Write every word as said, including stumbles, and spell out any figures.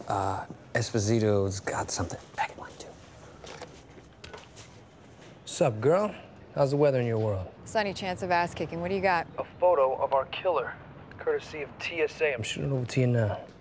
Uh, Esposito's got something. Back in line two. What's up, girl? How's the weather in your world? Sunny chance of ass kicking. What do you got? A photo of our killer, courtesy of T S A. I'm shooting it over to you now.